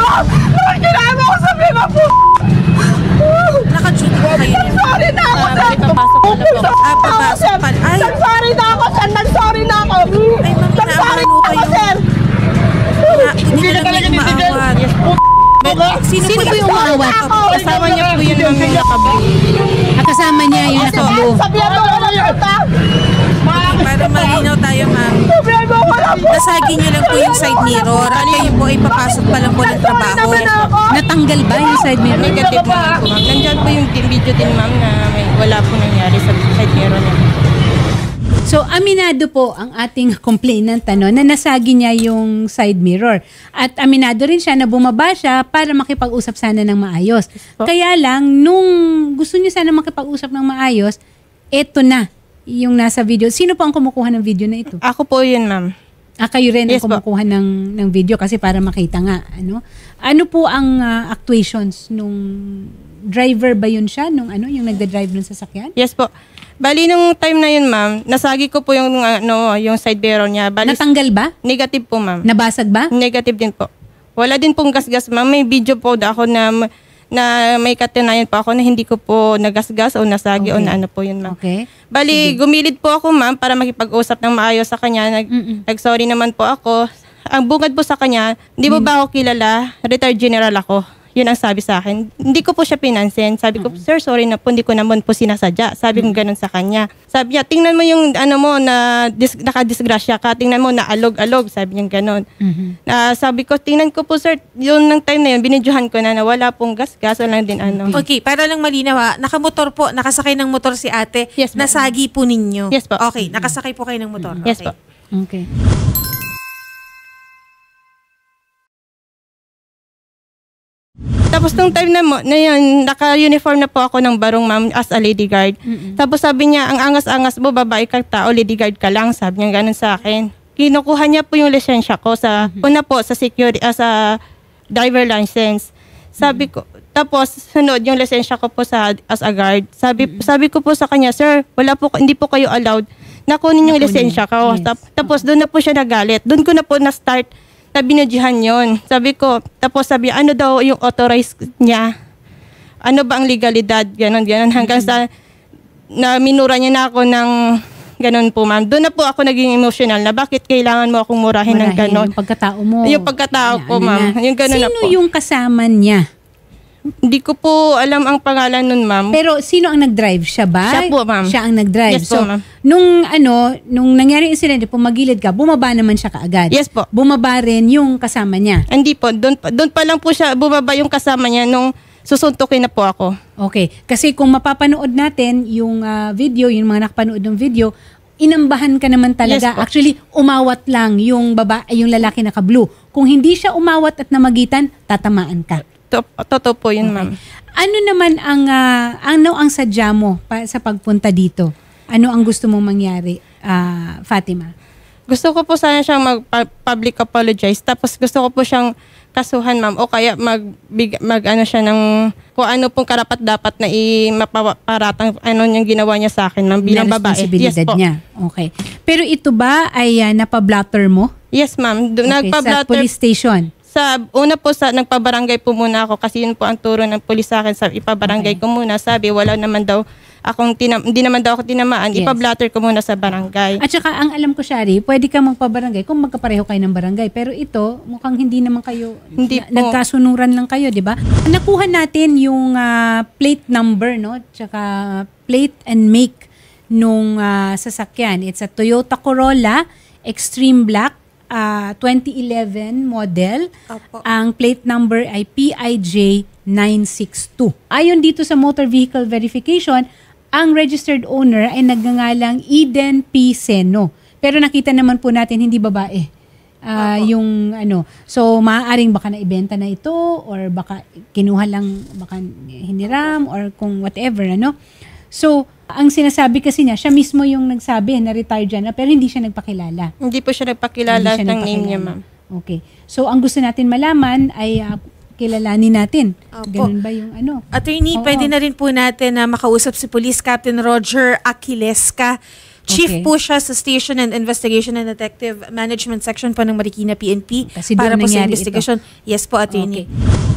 Bakit kailangan ako sabihin mo po? Naka-duty pa kayo. Sorry na ako, sir! Papasok ko na po. Papasok pa. Ay, Nag-sorry na ako, sir! Nag-sorry na ako! ay, ma'am, Nag-sorry inaano na ako, kayo. sir! Hindi na talaga maawat. Sino po yung umaawat? Kasama niya po yun ng nakablo. Kasama niya yung nakablo. Sabihan mo ako na kita! Para malinaw tayo, ma'am. Sabihan mo ako na po! Nasagi niyo lang po yung side mirror at kayo po ay papasok pa lang po ng trabaho. Natanggal ba yung side mirror? Negative naman po, ma'am. Nandiyan po yung video din, ma'am, na wala po nangyari sa side mirror niya. So, aminado po ang ating complainant na nasagi niya yung side mirror. At aminado rin siya na bumaba siya para makipag-usap sana ng maayos. Kaya lang, nung gusto niya sana makipag-usap ng maayos, eto na yung nasa video. Sino po ang kumukuha ng video na ito? Ako po yun, ma'am. Kayo rin ang Yes, kumukuha ng video kasi para makita nga. Ano po ang actuations nung driver ba yun siya? Yung nagda-drive ng sasakyan? Yes po. Bali, nung time na yun, ma'am, nasagi ko po yung, yung side mirror niya. Bali, Natanggal ba? negative po, ma'am. Nabasag ba? Negative din po. Wala din pong gasgas, ma'am. May video po ako na may katunayan po ako na hindi ko po nagasgas o nasagi o na ano po yun, ma'am. Okay. Bali, gumilid po ako, ma'am, para makipag-usap ng maayos sa kanya. Nag-sorry naman po ako. Ang bungad po sa kanya, hindi mo ba ako kilala? Retired general ako. Yun ang sabi sa akin. Hindi ko po siya pinansin. Sabi ko, sir, sorry na po, hindi ko naman po sinasadya. Sabi ko ganun sa kanya. Sabi niya, tingnan mo yung mo na nakadisgrasya ka. Tingnan mo na alog-alog. Sabi niya ganun. Sabi ko, tingnan ko po, sir, yun ng time na yun, binidyohan ko na wala pong gas-gas. Wala din Okay, para lang malinaw nakamotor po, nakasakay ng motor si ate. Yes, ma'am. Nasagi po ninyo. Yes po. Okay, nakasakay po kayo ng motor. Yes Okay. po. Okay. Tapos nung time na yun, naka-uniform na po ako ng barong, ma'am, as a lady guard. Tapos sabi niya, ang angas-angas mo, babae kang tao, lady guard ka lang. Sabi niya ganun sa akin. Kinukuha niya po yung lisensya ko sa, una po, sa security, sa driver license. Sabi ko, tapos sunod yung lisensya ko po as a guard. Sabi ko po sa kanya, sir, hindi po kayo allowed. Nakunin yung lisensya ko. Yes. Tapos doon na po siya nagalit. Doon ko na po na-start na binudyahan yun. Sabi ko, tapos sabi, ano daw yung authorized niya? Ano ba ang legalidad? Ganon. Hanggang sa, na minura niya na ako ng ganon po, ma'am. Doon na po ako naging emotional na bakit kailangan mo akong murahin ng ganon. Yung pagkatao mo. Yung pagkatao ko, ma'am. Yung ganon na po. Sino yung kasama niya? Hindi ko po alam ang pangalan nun, ma'am. Pero sino ang nag-drive? Siya ba? Siya po, ma'am. Siya ang nag-drive. Yes po, So, ma'am. nung nangyari incident, pumagilid ka, bumaba naman siya kaagad. Yes po. Bumaba rin yung kasama niya. Hindi po. Doon pa lang po siya bumaba yung kasama niya nung susuntukin na po ako. Okay. Kasi kung mapapanood natin yung video, yung mga nakapanood ng video, inambahan ka naman talaga. Yes po. Actually, umawat lang yung lalaki na ka-blue. Kung hindi siya umawat at namagitan, tatamaan ka. Totoo po yun, ma'am. Ano naman ang sadya mo sa pagpunta dito? Ano ang gusto mong mangyari, Fatima? Gusto ko po sana siyang mag-public apologize. Tapos gusto ko po siyang kasuhan, ma'am. O kaya mag-ano siya ng kung ano pong karapat dapat na mapaparatang yung ginawa niya sa akin, ma'am, bilang babae. Responsibilidad Yes po. niya. Okay. Pero ito ba ay napablatter mo? Yes, ma'am. Okay, Nagpa-blatter. sa police station? Una po nagpabarangay po muna ako kasi yun po ang turo ng pulis sa akin. Ipabarangay ko muna. Sabi, wala naman daw hindi naman daw ako tinamaan. Yes. Ipa-blatter ko muna sa barangay. At saka ang alam ko, Shari, pwede ka magpabarangay kung magkapareho kayo ng barangay. Pero ito, mukhang hindi naman kayo, Hindi po. nagkasunuran lang kayo, di ba? Nakuha natin yung plate number, no? Tsaka plate and make nung sasakyan. It's a Toyota Corolla Extreme Black 2011 model. Opo. Ang plate number ay PIJ 962. Ayon dito sa motor vehicle verification, ang registered owner ay nagngangalang Eden P. Seno. Pero nakita naman po natin hindi babae. Yung so maaaring baka naibenta na ito or baka kinuha lang, baka hiniram or kung whatever, So, ang sinasabi kasi niya, siya mismo yung nagsabi na retired dyan na, pero hindi siya nagpakilala. Hindi po siya nagpakilala Hindi siya ng name nagpakilala. niya, ma'am. Okay. So, ang gusto natin malaman ay kilalanin natin. Opo. Ganun ba yung Attorney, Oo. pwede na rin po natin na makausap si Police Captain Roger Aquilesca. Chief Okay. po siya sa Station and Investigation and Detective Management Section po ng Marikina PNP Kasi para doon po sa nangyari investigation. Yes po, attorney. Okay.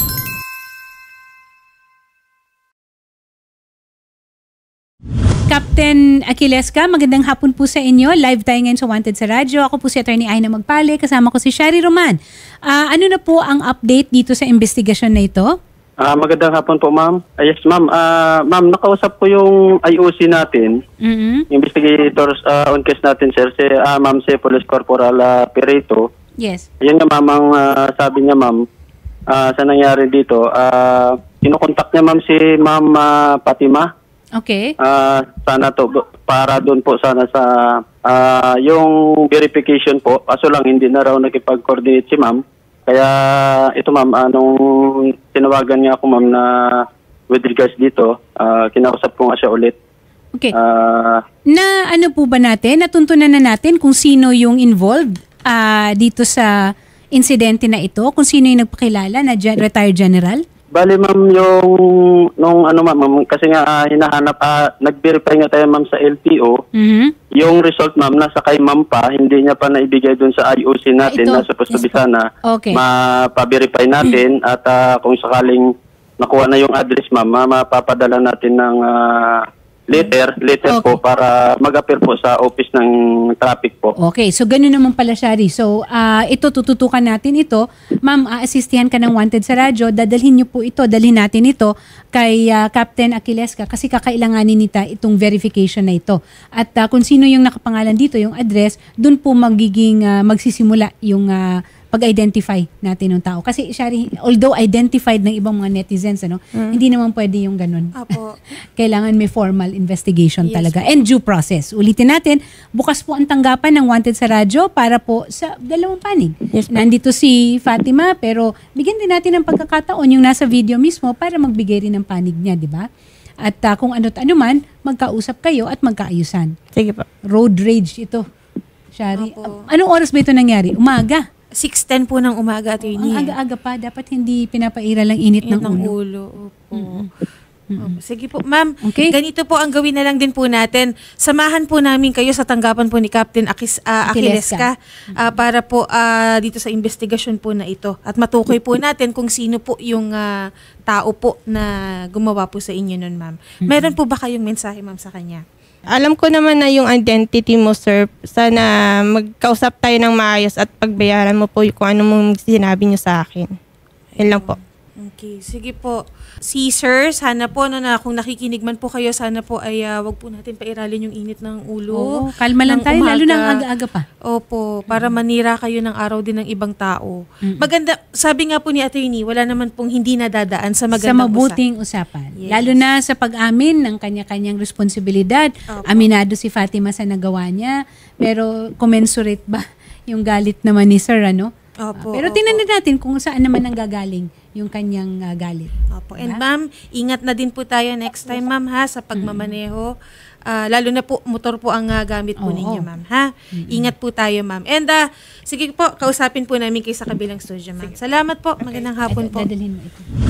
Captain Aquilesca, magandang hapon po sa inyo. Live tayo ngayon sa Wanted sa Radyo. Ako po si Attorney Aina Magpale, kasama ko si Shari Roman. Ano na po ang update dito sa investigasyon na ito? Magandang hapon po, ma'am. Yes, ma'am. Ma'am, nakausap ko yung IOC natin, investigators on case natin, sir, ma'am, si Police Corporal Perito. Yes. Yun nga, ma'am, ang sabi niya, ma'am, sa nangyari dito, kinukontak niya, ma'am, si Ma'am Fatima. Okay. Sana to, para doon po sana sa yung verification po. Kaso lang, hindi na raw nakipag-coordinate si ma'am. Kaya ito, ma'am, nung tinawagan niya ako, ma'am, na with regards dito, kinausap ko nga siya ulit. Okay. Na ano po ba natin? Natuntunan na natin kung sino yung involved dito sa insidente na ito? Kung sino yung nagpakilala na retired general? Bali, ma'am, ma'am, kasi nga hinahanap, nag-verify nga tayo, ma'am, sa LTO. Yung result, ma'am, nasa kay ma'am pa, hindi niya pa naibigay dun sa IOC natin Ito, na supposed to be sana Okay. mapa-verify natin at kung sakaling nakuha na yung address, ma'am, mapapadala natin ng letter Okay. po para mag-appear po sa office ng traffic po. Okay, so gano'n naman pala, Shari. So, ito, tututukan natin ito. Ma'am, aasistihan ka ng Wanted sa Radyo. Dalhin natin ito kay Captain Aquilesca kasi kakailanganin nita itong verification na ito. At kung sino yung nakapangalan dito, yung address, dun po magiging magsisimula yung pag-identify natin ng tao. Kasi, Shari, although identified ng ibang mga netizens, hindi naman pwede yung ganun. Apo. Kailangan may formal investigation Yes, talaga and due process. Ulitin natin, bukas po ang tanggapan ng Wanted sa Radyo para po sa dalawang panig. Yes, Nandito si Fatima pero bigyan din natin ng pagkakataon yung nasa video mismo para magbigay rin ng panig niya, di ba? At kung ano't ano man, magkausap kayo at magkaayusan. Sige po. Road rage ito, Shari. Opo. Anong oras ba ito nangyari? Umaga. 6:10 po ng umaga, Ang attorney. aga-aga pa, dapat hindi pinapaira lang init ng ulo. Opo. Opo. Sige po, ma'am. Okay. Ganito po ang gawin na lang din po natin. Samahan po namin kayo sa tanggapan po ni Captain Aquilesca para po dito sa investigasyon po na ito. At matukoy po natin kung sino po yung tao po na gumawa po sa inyo nun, ma'am. Meron po ba kayong mensahe, ma'am, sa kanya? Alam ko naman na yung identity mo, sir. Sana magkausap tayo ng maayos at pagbayaran mo po kung ano mong sinabi niyo sa akin. Yun lang po. Okay, sige po. Si sir, sana po na kung nakikinig man po kayo, sana po ay wag po natin pairalin yung init ng ulo. Oo, kalma lang ng tayo, lalo na ang umaga. aga-aga pa. Opo, para manira kayo ng araw din ng ibang tao. Maganda, sabi nga po ni attorney, wala naman pong hindi nadadaan sa Sa magandang mabuting usapan. Yes. Lalo na sa pag-amin ng kanya-kanyang responsibilidad. Opo. Aminado si Fatima sa nagawa niya. Pero commensurate ba yung galit naman ni Sir, ano? Opo, Pero opo. tingnan din natin kung saan naman ang gagaling yung kanyang galit. Opo. And ma'am, ingat na din po tayo next time, ma'am, ha, sa pagmamaneho. Lalo na po, motor po ang gamit po Oo. ninyo, ma'am, ha? Ingat po tayo, ma'am. And sige po, kausapin po namin kayo sa kabilang studio, ma'am. Salamat po. Magandang hapon po. Dadalhin mo ito.